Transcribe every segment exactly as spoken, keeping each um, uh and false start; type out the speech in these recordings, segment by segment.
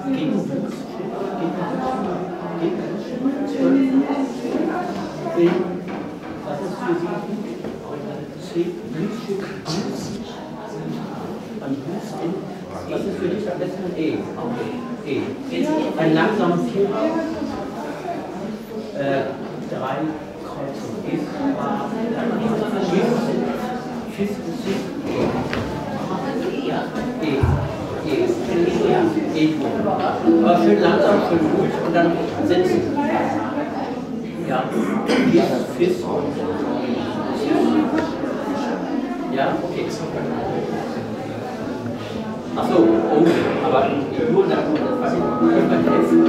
Was ist für Sie C, Bluesstück, Blues? Am Blues in, was ist für dich am besten? E. E. Ein langsamer Vierer. Äh, drei Kreuze. Gif, Gif, Fis, Fis, E. E. E. Aber schön langsam, schön gut und dann sitzen. Ja, Gif, Fis und ja, okay. Achso, okay, aber nur da, was ich beim Helfen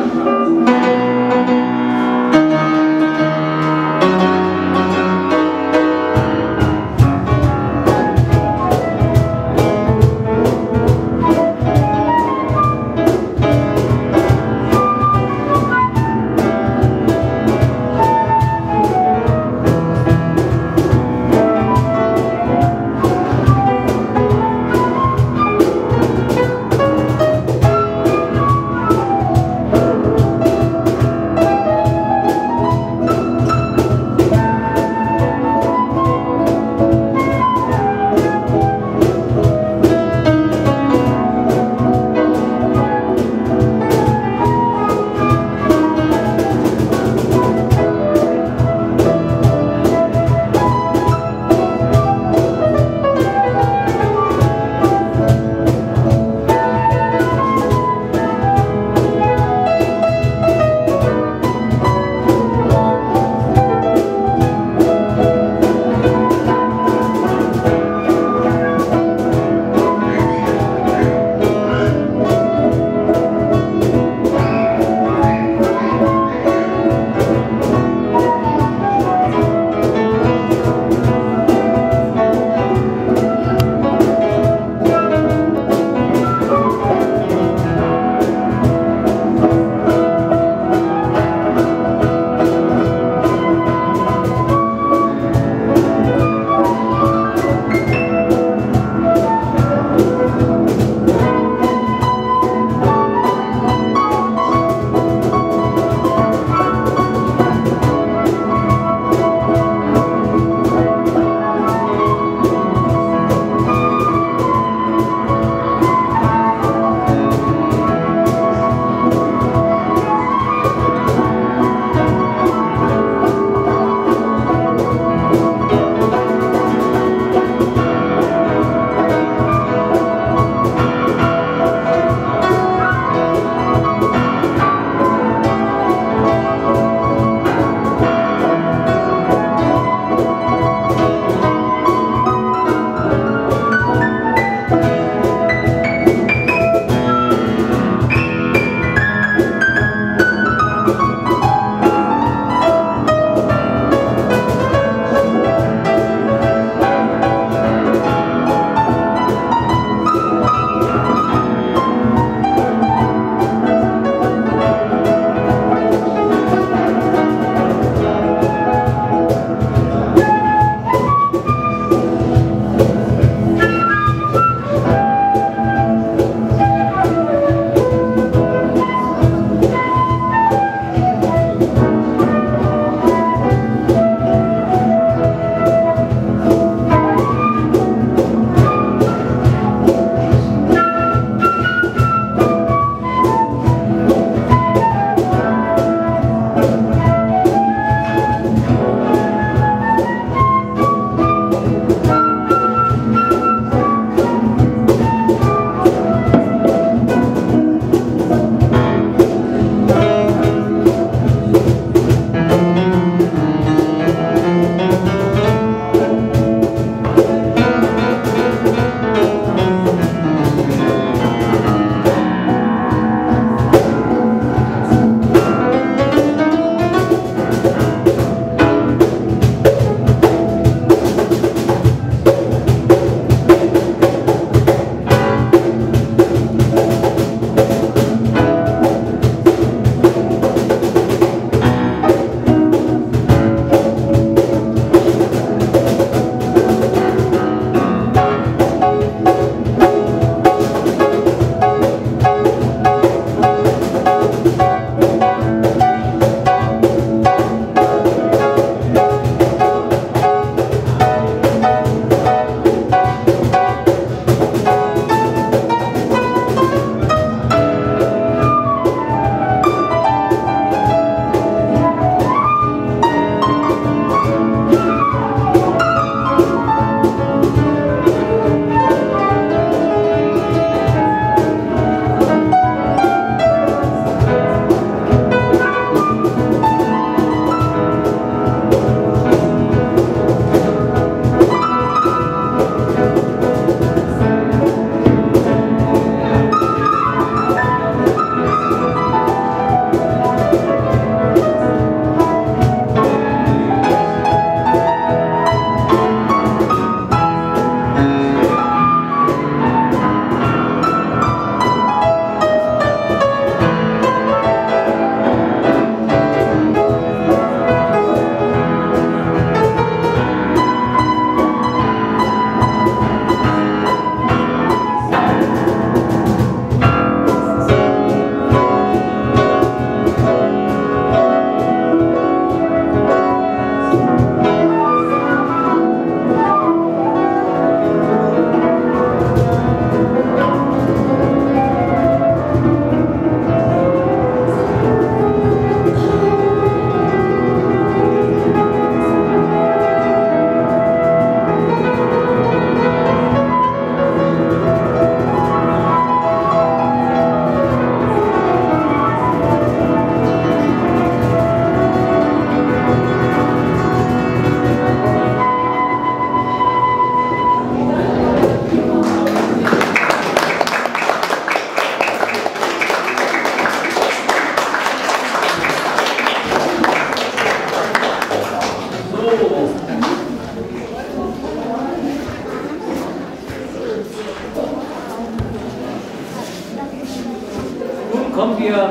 kommen wir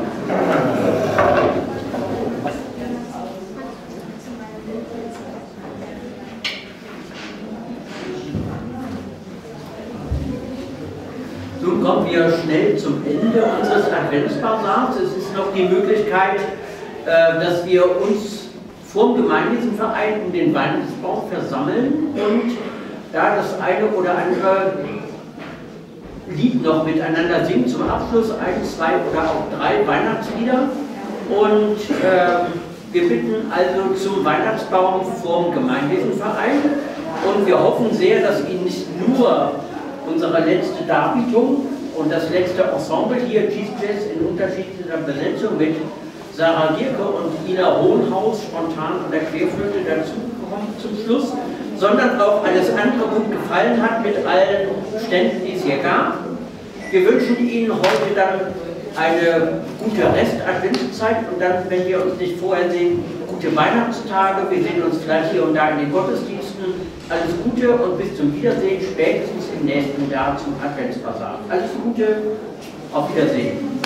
Nun kommen wir schnell zum Ende unseres Adventsbasars. Es ist noch die Möglichkeit, dass wir uns vom Gemeindeverein um den Weihnachtsbaum versammeln und da das eine oder andere Lied noch miteinander singen, zum Abschluss ein, zwei oder auch drei Weihnachtslieder. Und äh, wir bitten also zum Weihnachtsbaum vom Gemeindeverein und wir hoffen sehr, dass Ihnen nicht nur unsere letzte Darbietung und das letzte Ensemble hier, Jazz in unterschiedlicher Besetzung mit Sarah Gierke und Ina Hohenhaus spontan an der Querflöte dazugekommen zum Schluss, sondern auch alles andere gut gefallen hat mit allen Ständen, die es hier gab. Wir wünschen Ihnen heute dann eine gute Rest-Adventszeit und dann, wenn wir uns nicht vorher sehen, gute Weihnachtstage. Wir sehen uns vielleicht hier und da in den Gottesdiensten. Alles Gute und bis zum Wiedersehen, spätestens im nächsten Jahr zum Adventsbasar. Alles Gute, auf Wiedersehen.